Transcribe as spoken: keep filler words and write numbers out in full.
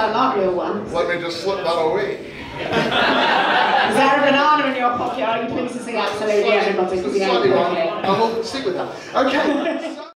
sound like real ones. Let me just slip that away. Is there a banana in your pocket? Are you pleased to see absolutely everybody? I will stick with that. Okay.